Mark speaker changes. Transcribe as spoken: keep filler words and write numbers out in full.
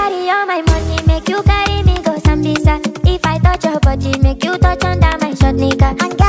Speaker 1: carry all my money, make you carry me go Sambisa. If I touch your body, make you touch under my short nigga. And